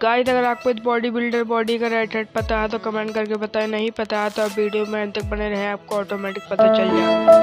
Guys अगर आपको इस बॉडी बिल्डर बॉडी का राइट हेड पता है तो कमेंट करके बताएं, नहीं पता है तो आप वीडियो में अंत तक बने रहें, आपको ऑटोमेटिक पता चल जाएगा।